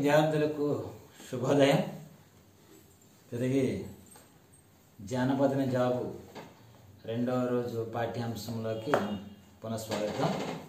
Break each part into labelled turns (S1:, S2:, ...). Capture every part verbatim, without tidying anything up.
S1: విద్యార్థులకు శుభోదయం. తిరిగి జానపదన జాబు రెండవ రోజు పాఠ్యాంశంలోకి పునఃస్వాగతం.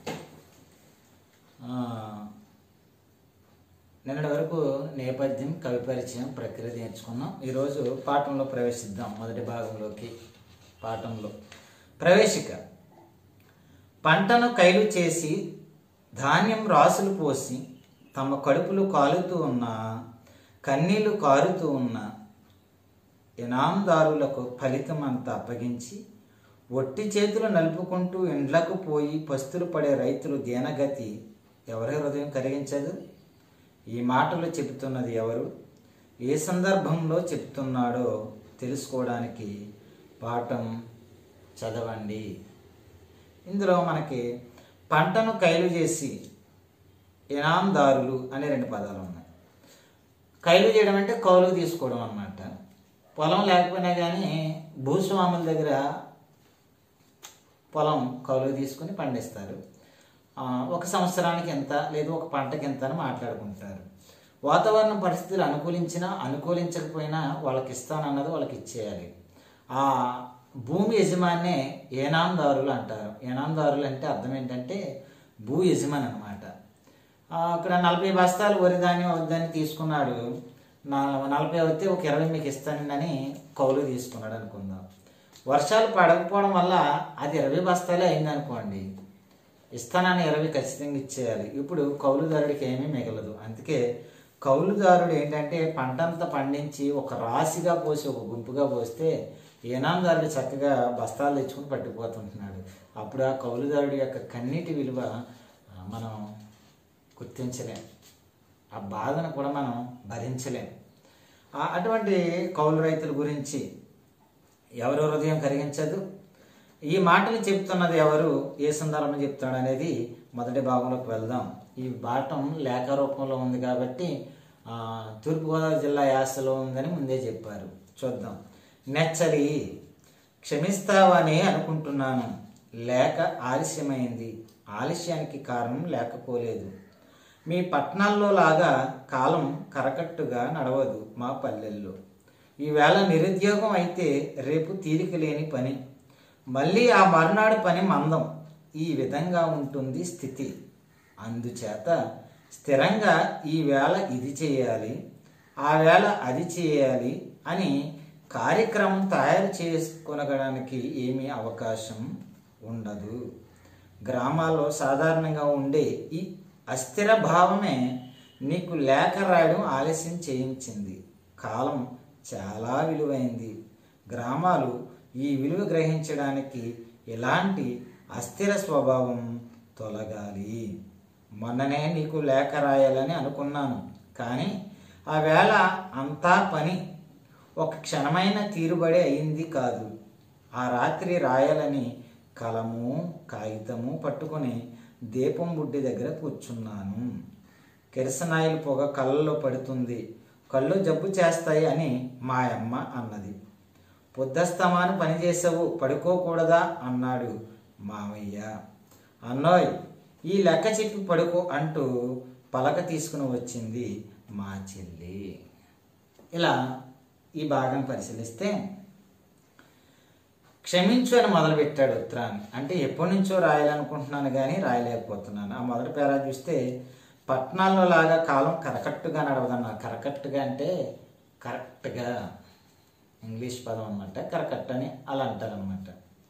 S1: నిన్నటి వరకు నేపథ్యం, కవి పరిచయం, ప్రక్రియ నేర్చుకున్నాం. ఈరోజు పాఠంలో ప్రవేశిద్దాం. మొదటి భాగంలోకి పాఠంలో ప్రవేశిక. పంటను కైలు చేసి ధాన్యం రాసులు పోసి తమ కడుపులు కాలుతూ ఉన్న, కన్నీళ్లు కారుతూ ఉన్న ఇనాందారులకు ఫలితం అంతా అప్పగించి ఒట్టి చేతులు నలుపుకుంటూ ఇండ్లకు పోయి పస్తులు పడే రైతులు దీనగతి ఎవరి హృదయం కరిగించదు? ఈ మాటలు చెబుతున్నది ఎవరు, ఏ సందర్భంలో చెప్తున్నాడో తెలుసుకోవడానికి పాఠం చదవండి. ఇందులో మనకి పంటను కైలు చేసి ఇనాందారులు అనే రెండు పదాలు ఉన్నాయి. కైలు చేయడం అంటే కౌలుకు తీసుకోవడం అన్నమాట. పొలం లేకపోయినా కానీ భూస్వాముల దగ్గర పొలం కౌలుకు తీసుకుని పండిస్తారు. ఒక సంవత్సరానికి ఎంత, లేదు ఒక పంటకి ఎంత అని మాట్లాడుకుంటారు. వాతావరణ పరిస్థితులు అనుకూలించినా అనుకూలించకపోయినా వాళ్ళకి ఇస్తానన్నది వాళ్ళకి ఇచ్చేయాలి. ఆ భూమి యజమానే ఏనాందారులు అంటారు. ఏనాందారులు అంటే అర్థం ఏంటంటే భూ యజమాని అనమాట. అక్కడ నలభై బస్తాలు వరి ధాన్యం వద్దని తీసుకున్నాడు. నలభై వస్తే ఒక ఇరవై మీకు ఇస్తానని కౌలు తీసుకున్నాడు అనుకుందాం. వర్షాలు పడకపోవడం వల్ల అది ఇరవై బస్తాలే అయిందనుకోండి, ఇస్తానని ఇరవై ఖచ్చితంగా ఇచ్చేయాలి. ఇప్పుడు కౌలుదారుడికి ఏమీ మిగలదు. అందుకే కౌలుదారుడు ఏంటంటే పంటంతా పండించి ఒక రాశిగా పోసి ఒక గుంపుగా పోస్తే ఏనాందారుడు చక్కగా బస్తాలు తెచ్చుకుని పట్టుకుపోతుంటున్నాడు. అప్పుడు ఆ కౌలుదారుడి యొక్క కన్నీటి విలువ మనం గుర్తించలేం, ఆ బాధను కూడా మనం భరించలేం. అటువంటి కౌలు రైతుల గురించి ఎవరు హృదయం కరిగించదు? ఈ మాటలు చెప్తున్నది ఎవరు, ఏ సందర్భం చెప్తాడు అనేది మొదటి భాగంలోకి వెళ్దాం. ఈ పాఠం లేఖ రూపంలో ఉంది కాబట్టి తూర్పుగోదావరి జిల్లా యాసలో ఉందని ముందే చెప్పారు. చూద్దాం. నెచ్చరి, క్షమిస్తావని అనుకుంటున్నాను. లేఖ ఆలస్యమైంది. ఆలస్యానికి కారణం లేకపోలేదు. మీ పట్టణాల్లో లాగా కాలం కరకట్టుగా నడవదు మా పల్లెల్లో. ఈవేళ నిరుద్యోగం అయితే రేపు తీరిక లేని పని, మళ్ళీ ఆ మరునాడు పని మందం. ఈ విధంగా ఉంటుంది స్థితి. అందుచేత స్థిరంగా ఈవేళ ఇది చేయాలి, ఆ వేళ అది చేయాలి అని కార్యక్రమం తయారు చేసుకొనడానికి ఏమీ అవకాశం ఉండదు. గ్రామాల్లో సాధారణంగా ఉండే ఈ అస్థిర భావమే నీకు లేఖ రాయడం ఆలస్యం చేయించింది. కాలం చాలా విలువైంది. గ్రామాలు ఈ విలువ గ్రహించడానికి ఇలాంటి అస్థిర స్వభావం తొలగాలి. మొన్ననే నీకు లేఖ రాయాలని అనుకున్నాను, కానీ ఆ వేళ అంతా పని ఒక క్షణమైన తీరుబడి అయింది కాదు. ఆ రాత్రి రాయాలని కలము కాగితము పట్టుకొని దీపం బుడ్డి దగ్గర కూర్చున్నాను. కిరసనాయిల పొగ కళ్ళలో పడుతుంది, కళ్ళు జబ్బు చేస్తాయి అని మా అమ్మ అన్నది. పొద్దస్తమాను పనిచేసావు, పడుకోకూడదా అన్నాడు మామయ్య. అన్నోయ్, ఈ లెక్క చెప్పి పడుకో అంటూ పలక తీసుకుని వచ్చింది మా చెల్లి. ఇలా ఈ భాగం పరిశీలిస్తే, క్షమించు అని మొదలుపెట్టాడు ఉత్తరాన్ని. అంటే ఎప్పటి నుంచో రాయాలనుకుంటున్నాను కానీ రాయలేకపోతున్నాను. ఆ మొదటి పేరా చూస్తే పట్టణాల్లో లాగా కాలం కరకట్టుగా నడవదన్నారు. కరకట్టుగా అంటే కరెక్ట్గా ఇంగ్లీష్ పదం అనమాట. కరకట్టు అని అలా అంటారనమాట.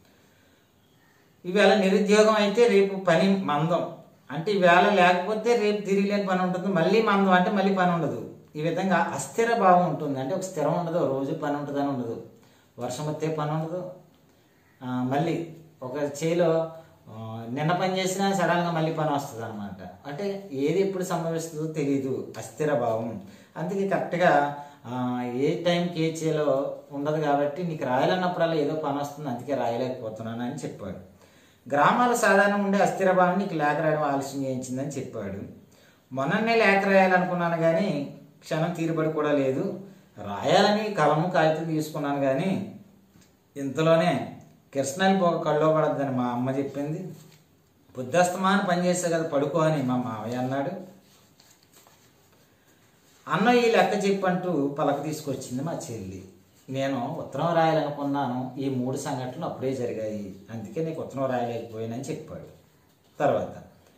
S1: ఈవేళ నిరుద్యోగం అయితే రేపు పని మందం. అంటే ఈవేళ లేకపోతే రేపు తిరిగి లేని పని ఉంటుంది. మళ్ళీ మందం అంటే మళ్ళీ పని ఉండదు. ఈ విధంగా అస్థిర భావం ఉంటుంది. అంటే ఒక స్థిరం ఉండదు, రోజు పని ఉంటుందని ఉండదు. వర్షం వస్తే పని ఉండదు. మళ్ళీ ఒక చేలో నిన్న పని చేసినా సడన్గా మళ్ళీ పని వస్తుంది అనమాట. అంటే ఏది ఎప్పుడు సంభవిస్తుందో తెలియదు, అస్థిర భావం. అందుకే కరెక్ట్గా ఏ టైంకి ఏ చేలో ఉండదు కాబట్టి నీకు రాయాలన్నప్పుడల్లా ఏదో పని వస్తుంది, అందుకే రాయలేకపోతున్నాను అని చెప్పాడు. గ్రామాల సాధారణ ఉండే అస్థిర భావం నీకు లేఖ రాయడం ఆలస్యం చేయించిందని చెప్పాడు. మొన్ననే లేఖ రాయాలనుకున్నాను కానీ క్షణం తీరుబడి కూడా లేదు. రాయాలని కలము కాగితం తీసుకున్నాను కానీ ఇంతలోనే కిరసనాయిల పొగ కళ్ళలో పడద్దని మా అమ్మ చెప్పింది. పొద్దస్తమాను పని చేసే కదా, పడుకో అని మా మావయ్య అన్నాడు. అన్న ఈ లెక్క చెప్పంటూ పలక తీసుకొచ్చింది మా చెల్లి. నేను ఉత్తరం రాయాలనుకున్నాను, ఈ మూడు సంఘటనలు అప్పుడే జరిగాయి, అందుకే నీకు ఉత్తరం రాయలేకపోయానని చెప్పాడు. తర్వాత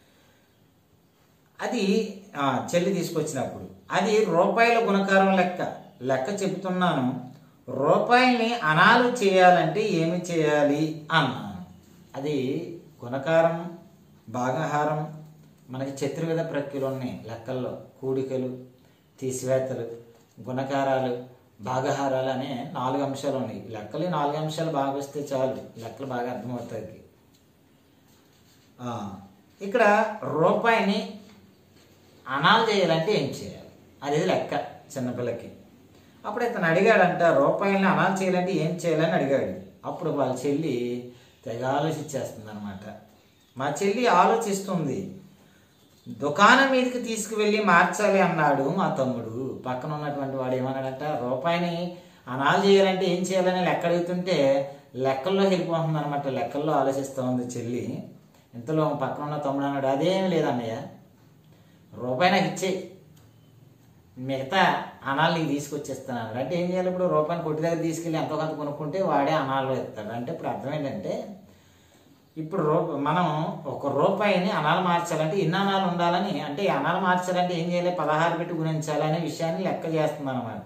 S1: అది చెల్లి తీసుకొచ్చినప్పుడు అది రూపాయల గుణకారం లెక్క లెక్క చెబుతున్నాను. రూపాయల్ని అనాలు చేయాలంటే ఏమి చేయాలి అన్నాను. అది గుణకారం, భాగహారం, మనకి చతుర్విధ ప్రక్రియలు ఉన్నాయి లెక్కల్లో. కూడికలు, తీసివేతలు, గుణకారాలు, భాగహారాలు అనే నాలుగు అంశాలు ఉన్నాయి. లెక్కలు నాలుగు అంశాలు బాగా వస్తే చాలు, లెక్కలు బాగా అర్థమవుతాయి. ఇక్కడ రూపాయిని అనాలు చేయాలంటే ఏం చేయాలి అనేది లెక్క చిన్నపిల్లకి. అప్పుడు ఇతను అడిగాడంట, రూపాయలని అనాలు చేయాలంటే ఏం చేయాలని అడిగాడు. అప్పుడు వాళ్ళ చెల్లి తెగ ఆలోచించేస్తుంది అనమాట. మా చెల్లి ఆలోచిస్తుంది. దుకాణం మీదకి తీసుకువెళ్ళి మార్చాలి అన్నాడు మా తమ్ముడు. పక్కన ఉన్నటువంటి వాడు ఏమన్నాడంట, రూపాయిని అనాలు చేయాలంటే ఏం చేయాలని లెక్క అడుగుతుంటే లెక్కల్లో వెళ్ళిపోతుంది అనమాట. లెక్కల్లో ఆలోచిస్తూ ఉంది చెల్లి. ఇంతలో పక్కన ఉన్న తమ్ముడు అన్నాడు, అదేమి లేదన్నయ్య, రూపాయి నాకు ఇచ్చే, మిగతా అనాలు నీకు తీసుకొచ్చేస్తాను. అంటే ఏం చేయాలి, ఇప్పుడు రూపాయిని కొట్టి దగ్గర తీసుకెళ్ళి ఎంతో కొంత కొనుక్కుంటే వాడే అనాలు ఇస్తాడు. అంటే ఇప్పుడు అర్థం ఏంటంటే, ఇప్పుడు రూ మనం ఒక రూపాయిని అనాలు మార్చాలంటే ఎన్ని అనాలు ఉండాలని, అంటే ఈ అనాలు మార్చాలంటే ఏం చేయాలి, పదహారు పెట్టి గుణించాలనే విషయాన్ని లెక్క చేస్తుంది అనమాట.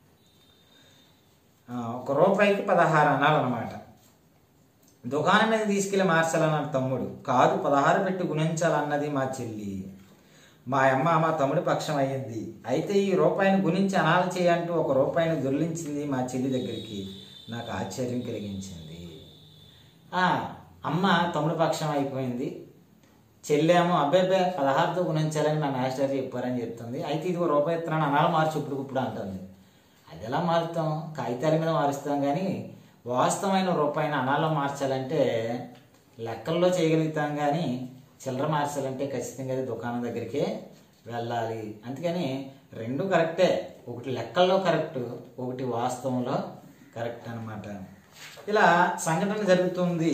S1: ఒక రూపాయికి పదహారు అనాలు అనమాట. దుకాణం మీద తీసుకెళ్ళి మార్చాలన్నాడు తమ్ముడు. కాదు, పదహారు పెట్టి గుణించాలన్నది మా చెల్లి. మా అమ్మ మా తమ్ముడి పక్షం అయ్యింది. అయితే ఈ రూపాయిని గుణించి అనాలు చేయంటూ ఒక రూపాయిని దొర్లించింది మా చెల్లి దగ్గరికి. నాకు ఆశ్చర్యం కలిగించింది. అమ్మ తమ్ముడి పక్షం అయిపోయింది. చెల్లేమో అబ్బాయి పదహారుతో గుణించాలని నా మాస్టర్ చెప్పారని చెప్తుంది. అయితే ఇది ఒక రూపాయి ఇస్తున్నాను, అనాలు మార్చి ఇప్పుడు ఇప్పుడు అంటుంది. అది ఎలా మారుతాం, కాగితాల మీద మారుస్తాం, కానీ వాస్తవమైన రూపాయిని అనాల్లో మార్చాలంటే లెక్కల్లో చేయగలుగుతాం, కానీ చిల్లర మార్చాలంటే ఖచ్చితంగా అది దుకాణం దగ్గరికే వెళ్ళాలి. అందుకని రెండు కరెక్టే, ఒకటి లెక్కల్లో కరెక్ట్, ఒకటి వాస్తవంలో కరెక్ట్ అనమాట. ఇలా సంఘటన జరుగుతుంది.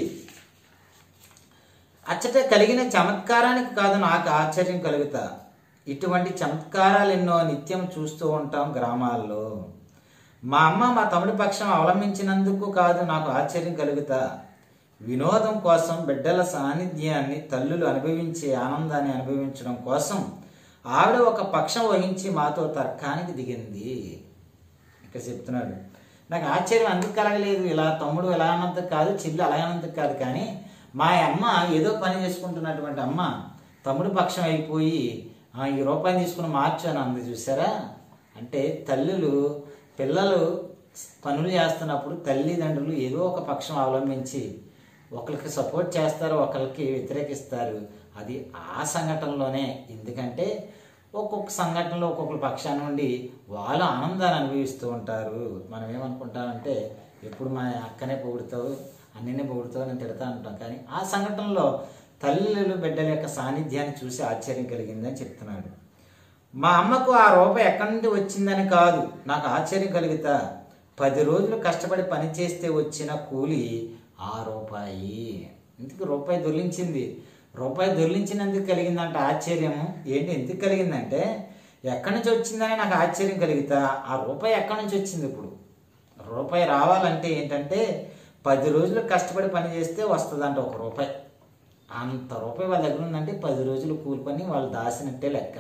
S1: అచ్చట కలిగిన చమత్కారానికి కాదు నాకు ఆశ్చర్యం కలుగుతా. ఇటువంటి చమత్కారాలు ఎన్నో నిత్యం చూస్తూ ఉంటాం గ్రామాల్లో. మా అమ్మ మా తమ్ముడి పక్షం అవలంబించినందుకు కాదు నాకు ఆశ్చర్యం కలుగుతా. వినోదం కోసం బిడ్డల సాన్నిధ్యాన్ని, తల్లులు అనుభవించే ఆనందాన్ని అనుభవించడం కోసం ఆవిడ ఒక పక్షం వహించి మాతో తర్కానికి దిగింది. ఇక్కడ చెప్తున్నాడు, నాకు ఆశ్చర్యం అందుకు కలగలేదు, ఇలా తమ్ముడు ఎలా అన్నందుకు కాదు, చెల్లి అలా అన్నందుకు కాదు, కానీ మా అమ్మ ఏదో పని చేసుకుంటున్నటువంటి అమ్మ తమ్ముడు పక్షం అయిపోయి ఈ రూపాయి తీసుకుని మార్చు అని అంది. చూసారా, అంటే తల్లులు పిల్లలు పనులు చేస్తున్నప్పుడు తల్లిదండ్రులు ఏదో ఒక పక్షం అవలంబించి ఒకరికి సపోర్ట్ చేస్తారు, ఒకరికి వ్యతిరేకిస్తారు. అది ఆ సంఘటనలోనే. ఎందుకంటే ఒక్కొక్క సంఘటనలో ఒక్కొక్కరి పక్షాన్ని నుండి వాళ్ళు ఆనందాన్ని అనుభవిస్తూ ఉంటారు. మనం ఏమనుకుంటామంటే ఎప్పుడు మా అక్కనే పొగుడుతావు, అన్ననే పొగుడుతావు అని తిడతా ఉంటాం, కానీ ఆ సంఘటనలో తల్లులు బిడ్డల యొక్క సాన్నిధ్యాన్ని చూసి ఆశ్చర్యం కలిగిందని చెప్తున్నాడు. మా అమ్మకు ఆ రూపాయి ఎక్కడి నుండి వచ్చిందని కాదు నాకు ఆశ్చర్యం కలుగుతా. పది రోజులు కష్టపడి పని చేస్తే వచ్చిన కూలి ఆ రూపాయి. ఎందుకు రూపాయి దొర్లించింది, రూపాయి దొర్లించినందుకు కలిగిందంట ఆశ్చర్యము. ఏంటి ఎందుకు కలిగిందంటే, ఎక్కడి నుంచి వచ్చిందని నాకు ఆశ్చర్యం కలుగుతా. ఆ రూపాయి ఎక్కడి నుంచి వచ్చింది? ఇప్పుడు రూపాయి రావాలంటే ఏంటంటే పది రోజులు కష్టపడి పని చేస్తే వస్తుందంట ఒక రూపాయి. అంత రూపాయి వాళ్ళ దగ్గర ఉందంటే పది రోజులు కూలి పని వాళ్ళు దాసినట్టే లెక్క.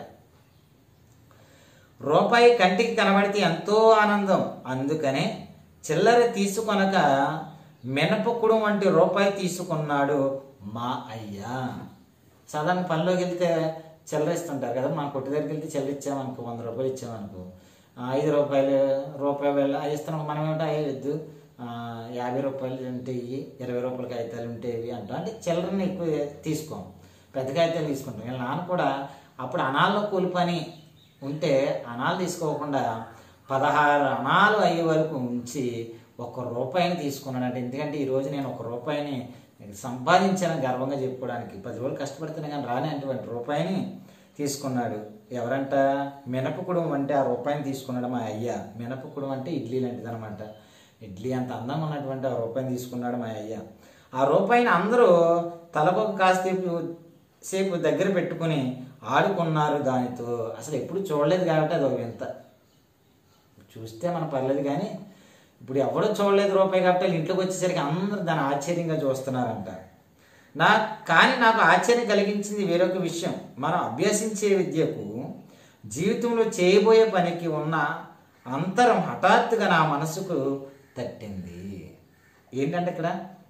S1: రూపాయి కంటికి కనబడితే ఎంతో ఆనందం. అందుకనే చిల్లర తీసుకొనక మినపకుడు వంటి రూపాయి తీసుకున్నాడు మా అయ్యా. సాధారణ పనిలోకి వెళ్తే చిల్లర ఇస్తుంటారు కదా, మన కొట్టు దగ్గరికి వెళ్తే చిల్లర ఇచ్చామనుకో, వంద రూపాయలు ఇచ్చామనుకో, ఐదు రూపాయలు రూపాయలు ఇస్తున్నాం. మనం ఏమిటో అయ్యొద్దు, యాభై రూపాయలు ఉంటే ఇవి, ఇరవై రూపాయల కాగితాలు ఉంటే ఇవి అంటాం. అంటే చిల్లరని ఎక్కువ తీసుకోం, పెద్ద కాగితాలు తీసుకుంటాం. వీళ్ళ నాన్న కూడా అప్పుడు అనాల్లో కూలి పని ఉంటే అనాలు తీసుకోకుండా పదహారు అనాలు అయ్యే వరకు ఉంచి ఒక రూపాయిని తీసుకున్నాడంటే. ఎందుకంటే ఈరోజు నేను ఒక రూపాయిని సంపాదించాను గర్వంగా చెప్పుకోవడానికి. పది రోజులు కష్టపడుతున్నా కానీ రాని అటువంటి రూపాయిని తీసుకున్నాడు. ఎవరంట? మినపకుడం అంటే ఆ రూపాయిని తీసుకున్నాడు మా అయ్య. మినపకుడం అంటే ఇడ్లీ లాంటిది అనమాట. ఇడ్లీ అంత అందంగా ఉన్నటువంటి ఆ రూపాయిని తీసుకున్నాడు మా అయ్య. ఆ రూపాయిని అందరూ తలకొక కాసేపు సేపు దగ్గర పెట్టుకుని ఆడుకున్నారు దానితో. అసలు ఎప్పుడు చూడలేదు కాబట్టి అది ఒక వింత. చూస్తే మనం పర్లేదు, కానీ ఇప్పుడు ఎవడో చూడలేదు రూపాయి కాబట్టి ఇంట్లోకి వచ్చేసరికి అందరూ దాన్ని ఆశ్చర్యంగా చూస్తున్నారంట. నా కానీ నాకు ఆశ్చర్యం కలిగించింది వేరొక విషయం. మనం అభ్యసించే విద్యకు జీవితంలో చేయబోయే పనికి ఉన్న అంతరం హఠాత్తుగా నా మనసుకు తట్టింది. ఏంటంటే ఇక్కడ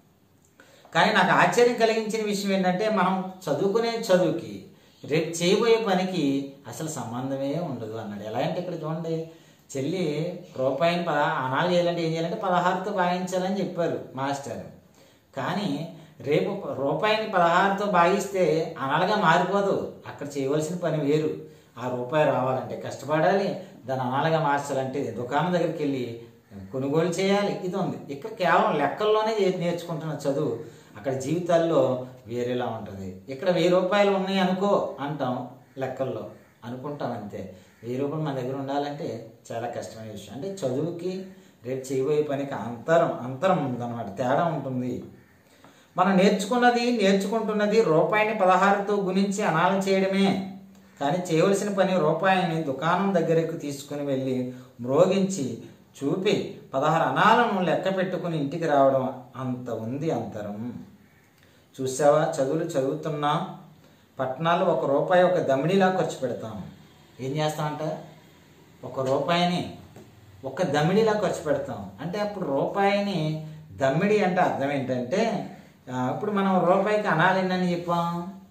S1: కానీ నాకు ఆశ్చర్యం కలిగించిన విషయం ఏంటంటే, మనం చదువుకునే చదువుకి రేపు చేయబోయే పనికి అసలు సంబంధమే ఉండదు అన్నాడు. ఎలా అంటే ఇక్కడ చూడండి, చెల్లి రూపాయిని పద అనాలు చేయాలంటే ఏం చేయాలంటే పదహారుతో భాగించాలని చెప్పారు మాస్టర్. కానీ రేపు రూపాయిని పదహారుతో భాగిస్తే అనాలుగా మారిపోదు. అక్కడ చేయవలసిన పని వేరు. ఆ రూపాయి రావాలంటే కష్టపడాలి, దాన్ని అనాలుగా మార్చాలంటే దుకాణం దగ్గరికి వెళ్ళి కొనుగోలు చేయాలి. ఇది ఉంది. ఇక్కడ కేవలం లెక్కల్లోనే నేర్చుకుంటున్న చదువు అక్కడ జీవితాల్లో వేరేలా ఉంటుంది. ఇక్కడ వెయ్యి రూపాయలు ఉన్నాయి అనుకో అంటాం, లెక్కల్లో అనుకుంటాం అంతే. వెయ్యి రూపాయలు మన దగ్గర ఉండాలంటే చాలా కష్టమైన విషయం. అంటే చదువుకి రేపు చేయబోయే పనికి అంతరం అంతరం ఉందన్నమాట, తేడా ఉంటుంది. మనం నేర్చుకున్నది నేర్చుకుంటున్నది రూపాయిని పదహారుతో గుణించి అనాలు చేయడమే. కానీ చేయవలసిన పని రూపాయిని దుకాణం దగ్గరకు తీసుకుని వెళ్ళి మ్రోగించి చూపి పదహారు అనాలను లెక్క పెట్టుకుని ఇంటికి రావడం, అంత ఉంది అంతరం. చూసావా, చదువులు చదువుతున్నాం, పట్టణాల్లో ఒక రూపాయి ఒక దమిడిలా ఖర్చు పెడతాం. ఏం చేస్తామంట, ఒక రూపాయిని ఒక దమిడిలా ఖర్చు పెడతాం. అంటే అప్పుడు రూపాయిని దమ్మిడి అంటే అర్థం ఏంటంటే, ఇప్పుడు మనం రూపాయికి అనాలు ఎన్నని చెప్పాం,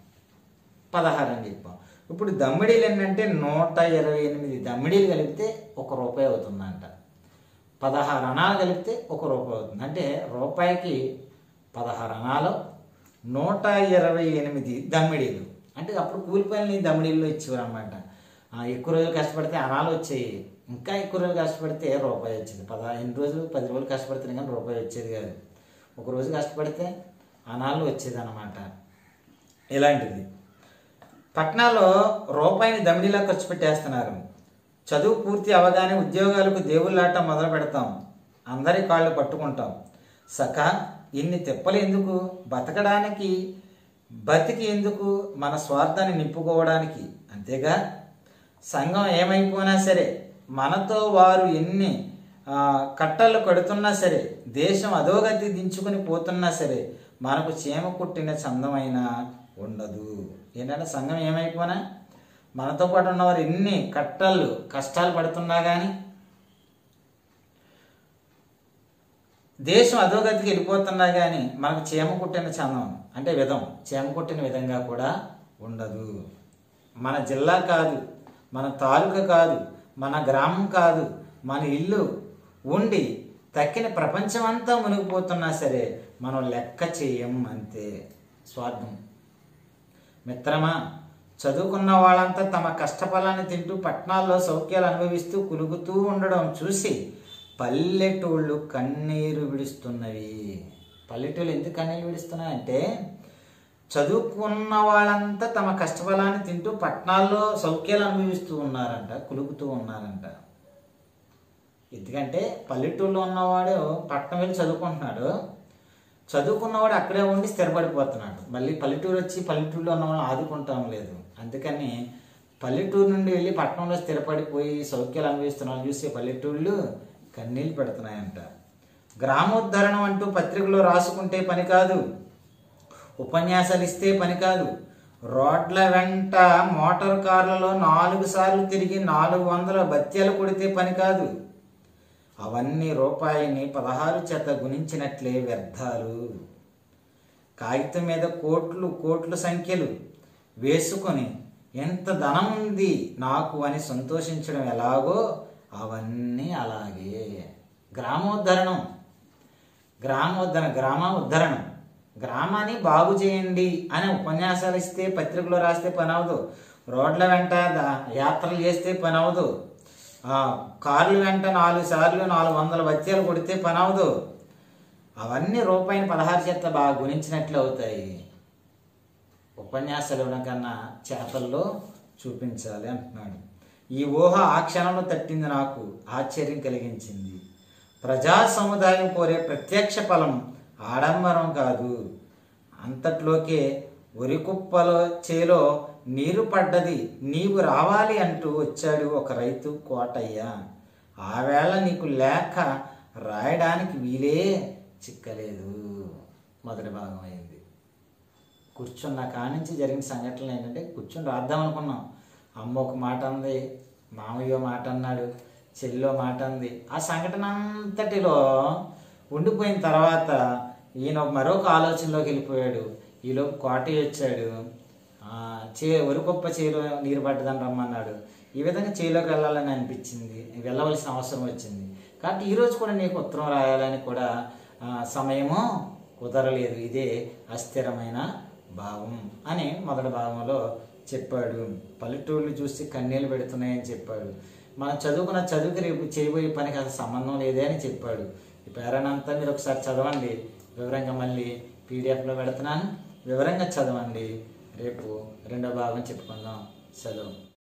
S1: పదహారు అని చెప్పాం. ఇప్పుడు దమ్మిడీలు ఏంటంటే నూట ఇరవై ఎనిమిది దమ్మిడీలు కలిపితే ఒక రూపాయి అవుతుందంట. పదహారు అనాలు కలిపితే ఒక రూపాయి అవుతుంది. అంటే రూపాయికి పదహారు అనాలు, నూట ఇరవై ఎనిమిది దమ్మిడీలు. అంటే అప్పుడు కూలిపోయిన దమ్మిడీల్లో ఇచ్చేవారు అనమాట. ఎక్కువ రోజులు కష్టపడితే అనాలు వచ్చాయి, ఇంకా ఎక్కువ రోజులు కష్టపడితే రూపాయి వచ్చేది. పదహైదు రోజులు పది రోజులు కష్టపడితే కానీ రూపాయి వచ్చేది కాదు. ఒక రోజు కష్టపడితే అనాలు వచ్చేది అనమాట. ఇలాంటిది పట్టణాల్లో రూపాయిని దమిడిలా ఖర్చు పెట్టేస్తున్నారు. చదువు పూర్తి అవగానే ఉద్యోగాలకు దేవుళ్ళాట మొదలు పెడతాం, అందరి కాళ్ళు పట్టుకుంటాం. సఖా ఇన్ని తిప్పలు ఎందుకు, బతకడానికి బతికి ఎందుకు, మన స్వార్థాన్ని నింపుకోవడానికి అంతేగా. సంఘం ఏమైపోయినా సరే, మనతో వారు ఎన్ని కట్టలు కడుతున్నా సరే, దేశం అధోగతి దించుకొని పోతున్నా సరే, మనకు చీమ కుట్టిన చందమైనా ఉండదు. ఏంటంటే సంఘం ఏమైపోయినా మనతో పాటు ఉన్నవారు ఎన్ని కట్టలు కష్టాలు పడుతున్నా కానీ, దేశం అధోగతికి వెళ్ళిపోతున్నా కానీ మనకు చీమ కుట్టిన చందం అంటే విధం చీమ కుట్టిన విధంగా కూడా ఉండదు. మన జిల్లా కాదు, మన తాలూకా కాదు, మన గ్రామం కాదు, మన ఇల్లు ఉండి తక్కిన ప్రపంచం అంతా మునిగిపోతున్నా సరే మనం లెక్క చేయం, అంతే. స్వార్థం. మిత్రమా, చదువుకున్న వాళ్ళంతా తమ కష్టఫలాన్ని తింటూ పట్టణాల్లో సౌఖ్యాలు అనుభవిస్తూ కులుగుతూ ఉండడం చూసి పల్లెటూళ్ళు కన్నీరు విడుస్తున్నవి. పల్లెటూళ్ళు ఎందుకు కన్నీరు విడుస్తున్నాయి అంటే, చదువుకున్న వాళ్ళంతా తమ కష్టఫలాన్ని తింటూ పట్టణాల్లో సౌఖ్యాలు అనుభవిస్తూ ఉన్నారంట, కులుగుతూ ఉన్నారంట. ఎందుకంటే పల్లెటూళ్ళలో ఉన్నవాడు పట్టణం వెళ్ళి చదువుకుంటున్నాడు, చదువుకున్నవాడు అక్కడే ఉండి స్థిరపడిపోతున్నాడు. మళ్ళీ పల్లెటూరు వచ్చి పల్లెటూరులో ఉన్నవాళ్ళు ఆదుకుంటాం లేదు. అందుకని పల్లెటూరు నుండి వెళ్ళి పట్టణంలో స్థిరపడిపోయి సౌఖ్యాలు అనుభవిస్తున్నాం చూసి పల్లెటూళ్ళు కన్నీళ్ళు పెడుతున్నాయంట. గ్రామోద్ధరణం అంటూ పత్రికలో రాసుకుంటే పని కాదు, ఉపన్యాసాలు ఇస్తే పని కాదు, రోడ్ల వెంట మోటార్ కార్లలో నాలుగు సార్లు తిరిగి నాలుగు వందల బత్యాలు కొడితే పని కాదు. అవన్నీ రూపాయిని పదహారు చేత గుణించినట్లే వ్యర్థాలు. కాగితం మీద కోట్లు కోట్ల సంఖ్యలు వేసుకొని ఎంత ధనం ఉంది నాకు అని సంతోషించడం ఎలాగో అవన్నీ అలాగే. గ్రామోద్ధరణం గ్రామోద్ధరణ గ్రామ ఉద్ధరణం గ్రామాన్ని బాగు చేయండి అని ఉపన్యాసాలు ఇస్తే పత్రికలో రాస్తే పని అవదు, రోడ్ల వెంట యాత్రలు చేస్తే పని అవదు, కార్లు వెంట నాలుగు సార్లు నాలుగు వందల బత్యాలు కొడితే పని అవదు. అవన్నీ రూపాయిని పదహారు చేత బాగా గుణించినట్లు అవుతాయి. ఉపన్యాసాలు ఇవ్వడం కన్నా చేతల్లో చూపించాలి అంటున్నాడు. ఈ ఊహ ఆ క్షణంలో తట్టింది, నాకు ఆశ్చర్యం కలిగించింది. ప్రజా సముదాయం కోరే ప్రత్యక్ష ఫలం ఆడంబరం కాదు. అంతట్లోకే వరికుప్పలో చేలో నీరు పడ్డది, నీవు రావాలి అంటూ వచ్చాడు ఒక రైతు కోటయ్య. ఆ వేళ నీకు లేఖ రాయడానికి వీలే చిక్కలేదు. మొదటి భాగం అయింది. కూర్చున్న కానించి జరిగిన సంఘటనలు ఏంటంటే, కూర్చొని రాద్దాం అనుకున్నాం. అమ్మ ఒక మాట అంది, మామయ్యో మాట అన్నాడు, చెల్లో మాట అంది. ఆ సంఘటన అంతటిలో ఉండిపోయిన తర్వాత ఈయన మరొక ఆలోచనలోకి వెళ్ళిపోయాడు. ఈలోపు కోటయ్య వచ్చాడు. చే వరికొప్ప చేలో నీరు పడ్డదని రమ్మన్నాడు. ఈ విధంగా చేలోకి వెళ్ళాలని అనిపించింది, వెళ్ళవలసిన అవసరం వచ్చింది. కాబట్టి ఈరోజు కూడా నీకు ఉత్తరం రాయాలని కూడా సమయము కుదరలేదు. ఇదే అస్థిరమైన భావం అని మొదటి భాగంలో చెప్పాడు. పల్లెటూళ్ళు చూసి కన్నీళ్ళు పెడుతున్నాయని చెప్పాడు. మనం చదువుకున్న చదువుకి రేపు చేయబోయే పనికి అసలు సంబంధం లేదే అని చెప్పాడు. ఈ పేరానంతా మీరు ఒకసారి చదవండి. వివరంగా మళ్ళీ పీడిఎఫ్లో పెడుతున్నాను, వివరంగా చదవండి. రేపు రెండో భాగం చెప్పుకుందాం. సెలవు.